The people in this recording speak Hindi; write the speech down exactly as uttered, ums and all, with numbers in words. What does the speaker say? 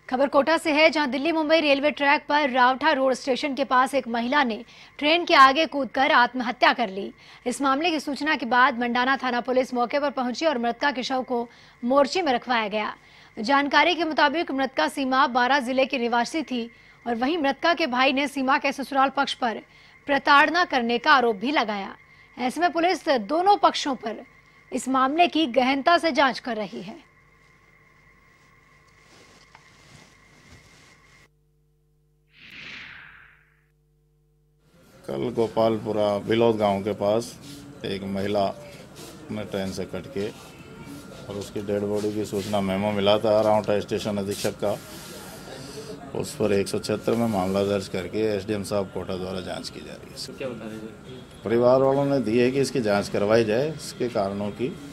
खबर कोटा से है, जहां दिल्ली मुंबई रेलवे ट्रैक पर रावठा रोड स्टेशन के पास एक महिला ने ट्रेन के आगे कूदकर आत्महत्या कर ली। इस मामले की सूचना के बाद मंडाना थाना पुलिस मौके पर पहुंची और मृतका के शव को मोर्चे में रखवाया गया। जानकारी के मुताबिक मृतका सीमा बारा जिले की निवासी थी और वहीं मृतका के भाई ने सीमा के ससुराल पक्ष पर प्रताड़ना करने का आरोप भी लगाया। ऐसे में पुलिस दोनों पक्षों पर इस मामले की गहनता से जांच कर रही है। कल गोपालपुरा बिलौद गांव के पास एक महिला ने ट्रेन से कट के और उसकी डेड बॉडी की सूचना मेमो मिला था रावठा स्टेशन अधीक्षक का। उस पर एक सौ छिहत्तर में मामला दर्ज करके एसडीएम साहब कोटा द्वारा जांच की जा रही है। तो क्या बता रहे हैं? परिवार वालों ने दी है कि इसकी जांच करवाई जाए, इसके कारणों की